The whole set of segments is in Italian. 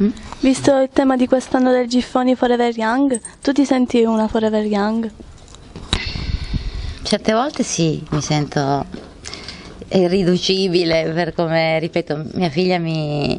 Visto il tema di quest'anno del Giffoni Forever Young, tu ti senti una Forever Young? Certe volte sì, mi sento irriducibile per come, ripeto, mia figlia mi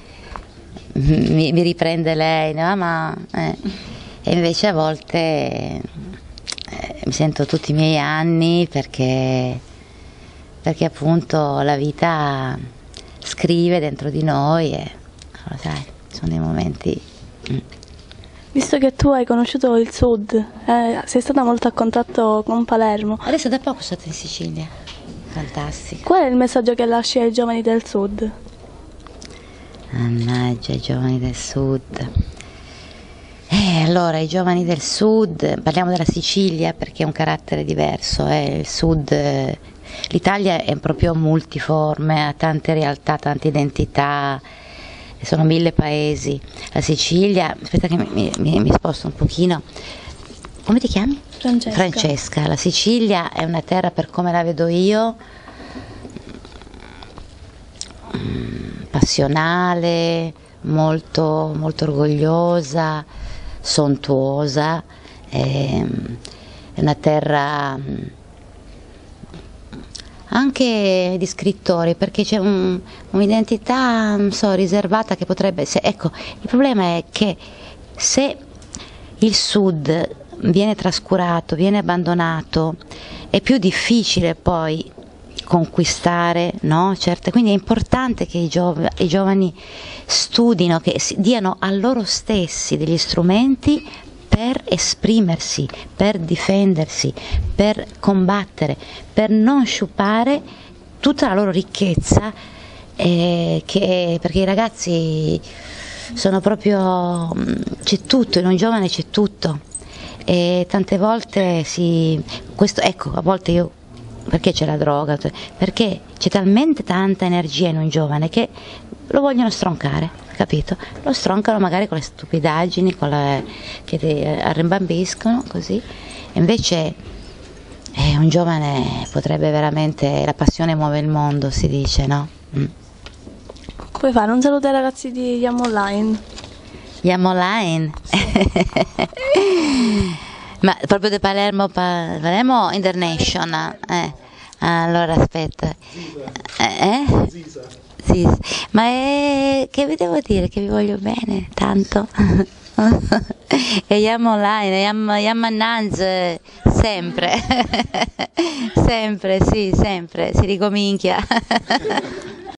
riprende lei, no? E invece a volte mi sento tutti i miei anni perché appunto la vita scrive dentro di noi e sai, sono dei momenti. Visto che tu hai conosciuto il Sud, sei stata molto a contatto con Palermo. Adesso da poco sono in Sicilia, fantastico. Qual è il messaggio che lasci ai giovani del Sud? Mannaggia, i giovani del Sud. Allora, i giovani del Sud, parliamo della Sicilia perché è un carattere diverso, il Sud, l'Italia è proprio multiforme, ha tante realtà, tante identità, sono 1000 paesi. La Sicilia, aspetta che mi sposto un pochino. Come ti chiami? Francesca. Francesca. La Sicilia è una terra, per come la vedo io, passionale, molto, molto orgogliosa, sontuosa, è una terra anche di scrittori, perché c'è un'identità, non so, riservata che potrebbe. Ecco, il problema è che se il Sud viene trascurato, viene abbandonato, è più difficile poi conquistare, no? Certe, quindi è importante che i giovani studino, che diano a loro stessi degli strumenti per esprimersi, per difendersi, per combattere, per non sciupare tutta la loro ricchezza, perché i ragazzi sono proprio, c'è tutto, in un giovane c'è tutto, e tante volte ecco, a volte io, perché c'è la droga? Perché c'è talmente tanta energia in un giovane che lo vogliono stroncare, capito? Lo stroncano magari con le stupidaggini, che ti arrimbambiscono, così. E invece un giovane potrebbe veramente, la passione muove il mondo, si dice, no? Puoi fare un saluto ai ragazzi di Yam Online? Yam Online? Sì. Ma proprio di Palermo International, allora aspetta, sì, ma che vi devo dire, che vi voglio bene, tanto, e Yam Online, Yam Annanz, sempre, sempre, sì, sempre, si ricomincia.